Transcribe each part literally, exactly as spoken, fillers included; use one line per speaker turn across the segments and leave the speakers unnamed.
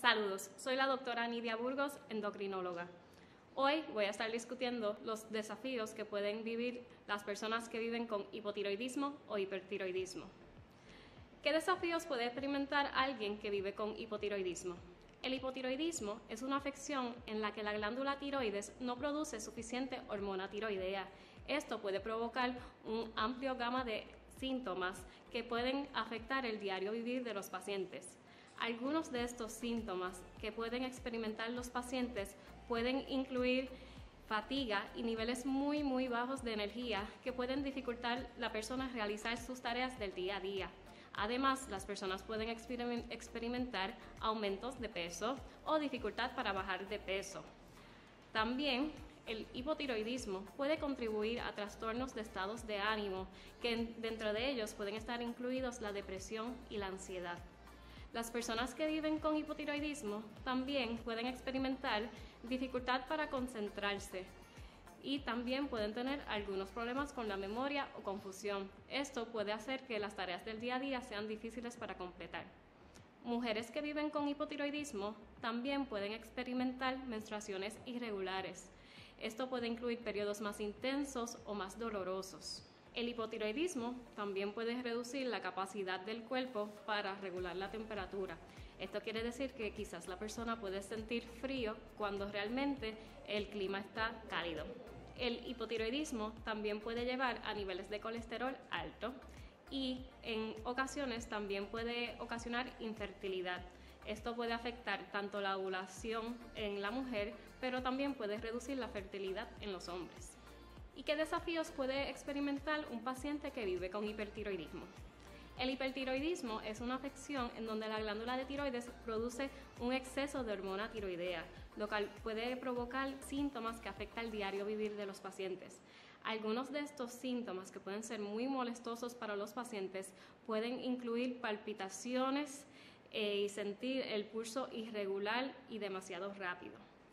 Saludos, soy la doctora Nidia Burgos, endocrinóloga. Hoy voy a estar discutiendo los desafíos que pueden vivir las personas que viven con hipotiroidismo o hipertiroidismo. ¿Qué desafíos puede experimentar alguien que vive con hipotiroidismo? El hipotiroidismo es una afección en la que la glándula tiroides no produce suficiente hormona tiroidea. Esto puede provocar un amplio gama de síntomas que pueden afectar el diario vivir de los pacientes. Algunos de estos síntomas que pueden experimentar los pacientes pueden incluir fatiga y niveles muy muy bajos de energía que pueden dificultar a la persona realizar sus tareas del día a día. Además, las personas pueden experimentar aumentos de peso o dificultad para bajar de peso. También el hipotiroidismo puede contribuir a trastornos de estados de ánimo, que dentro de ellos pueden estar incluidos la depresión y la ansiedad. Las personas que viven con hipotiroidismo también pueden experimentar dificultad para concentrarse y también pueden tener algunos problemas con la memoria o confusión. Esto puede hacer que las tareas del día a día sean difíciles para completar. Mujeres que viven con hipotiroidismo también pueden experimentar menstruaciones irregulares. Esto puede incluir periodos más intensos o más dolorosos. El hipotiroidismo también puede reducir la capacidad del cuerpo para regular la temperatura. Esto quiere decir que quizás la persona puede sentir frío cuando realmente el clima está cálido. El hipotiroidismo también puede llevar a niveles de colesterol alto y en ocasiones también puede ocasionar infertilidad. Esto puede afectar tanto la ovulación en la mujer, pero también puede reducir la fertilidad en los hombres. ¿Y qué desafíos puede experimentar un paciente que vive con hipertiroidismo? El hipertiroidismo es una afección en donde la glándula de tiroides produce un exceso de hormona tiroidea, lo cual puede provocar síntomas que afectan el diario vivir de los pacientes. Algunos de estos síntomas, que pueden ser muy molestosos para los pacientes, pueden incluir palpitaciones eh, y sentir el pulso irregular y demasiado rápido.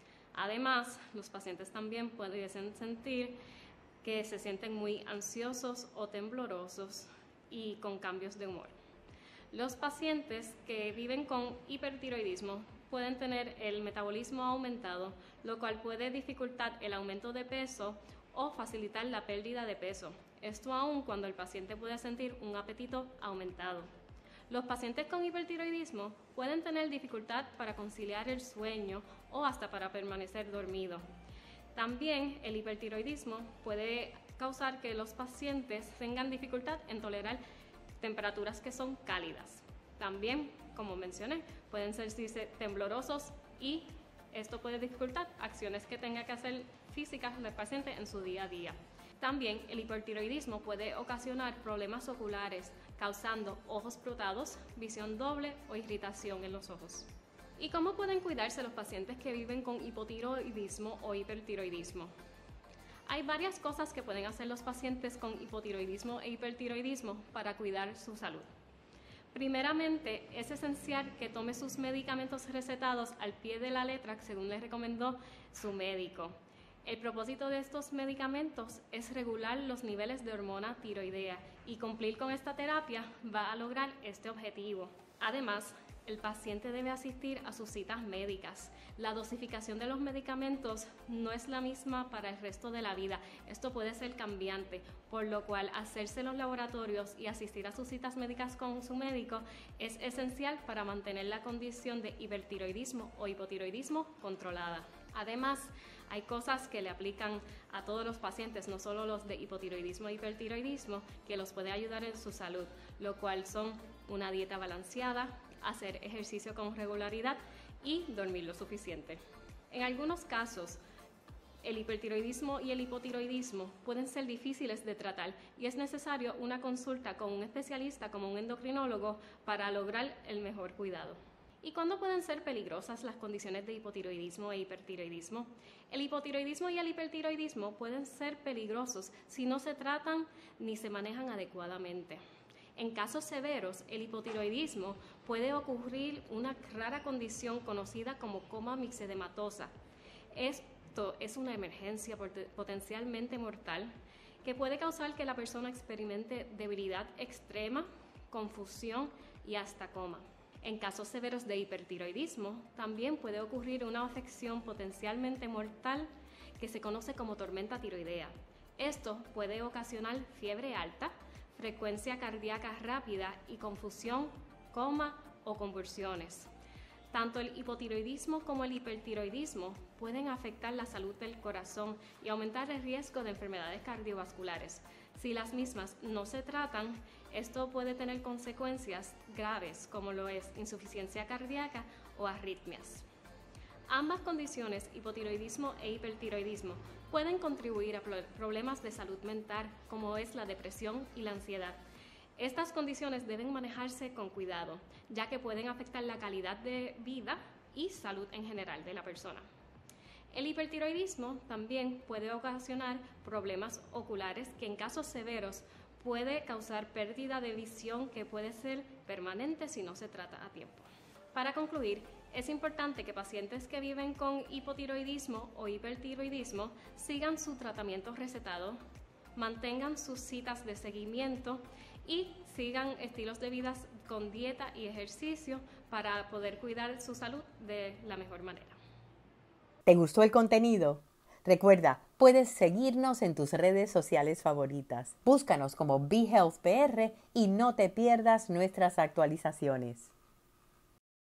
Además, los pacientes también pueden sentir que se sienten muy ansiosos o temblorosos y con cambios de humor. Los pacientes que viven con hipertiroidismo pueden tener el metabolismo aumentado, lo cual puede dificultar el aumento de peso o facilitar la pérdida de peso. Esto aún cuando el paciente puede sentir un apetito aumentado. Los pacientes con hipertiroidismo pueden tener dificultad para conciliar el sueño o hasta para permanecer dormido. También el hipertiroidismo puede causar que los pacientes tengan dificultad en tolerar temperaturas que son cálidas. También, como mencioné, pueden sentirse temblorosos y esto puede dificultar acciones que tenga que hacer físicas del paciente en su día a día. También el hipertiroidismo puede ocasionar problemas oculares, causando ojos frotados, visión doble o irritación en los ojos. ¿Y cómo pueden cuidarse los pacientes que viven con hipotiroidismo o hipertiroidismo? Hay varias cosas que pueden hacer los pacientes con hipotiroidismo e hipertiroidismo para cuidar su salud. Primeramente, es esencial que tome sus medicamentos recetados al pie de la letra según les recomendó su médico. El propósito de estos medicamentos es regular los niveles de hormona tiroidea y cumplir con esta terapia va a lograr este objetivo. Además, el paciente debe asistir a sus citas médicas. La dosificación de los medicamentos no es la misma para el resto de la vida. Esto puede ser cambiante, por lo cual hacerse los laboratorios y asistir a sus citas médicas con su médico es esencial para mantener la condición de hipertiroidismo o hipotiroidismo controlada. Además, hay cosas que le aplican a todos los pacientes, no solo los de hipotiroidismo e hipertiroidismo, que los puede ayudar en su salud, lo cual son una dieta balanceada, hacer ejercicio con regularidad y dormir lo suficiente. En algunos casos, el hipertiroidismo y el hipotiroidismo pueden ser difíciles de tratar y es necesario una consulta con un especialista como un endocrinólogo para lograr el mejor cuidado. ¿Y cuándo pueden ser peligrosas las condiciones de hipotiroidismo e hipertiroidismo? El hipotiroidismo y el hipertiroidismo pueden ser peligrosos si no se tratan ni se manejan adecuadamente. En casos severos, el hipotiroidismo puede ocurrir una rara condición conocida como coma mixedematosa. Esto es una emergencia potencialmente mortal que puede causar que la persona experimente debilidad extrema, confusión y hasta coma. En casos severos de hipertiroidismo, también puede ocurrir una afección potencialmente mortal que se conoce como tormenta tiroidea. Esto puede ocasionar fiebre alta, frecuencia cardíaca rápida y confusión, coma o convulsiones. Tanto el hipotiroidismo como el hipertiroidismo pueden afectar la salud del corazón y aumentar el riesgo de enfermedades cardiovasculares. Si las mismas no se tratan, esto puede tener consecuencias graves como lo es insuficiencia cardíaca o arritmias. Ambas condiciones, hipotiroidismo e hipertiroidismo, pueden contribuir a problemas de salud mental como es la depresión y la ansiedad. Estas condiciones deben manejarse con cuidado, ya que pueden afectar la calidad de vida y salud en general de la persona. El hipertiroidismo también puede ocasionar problemas oculares que en casos severos puede causar pérdida de visión que puede ser permanente si no se trata a tiempo. Para concluir, es importante que pacientes que viven con hipotiroidismo o hipertiroidismo sigan su tratamiento recetado, mantengan sus citas de seguimiento y sigan estilos de vida con dieta y ejercicio para poder cuidar su salud de la mejor manera.
¿Te gustó el contenido? Recuerda, puedes seguirnos en tus redes sociales favoritas. Búscanos como B Health P R y no te pierdas nuestras actualizaciones.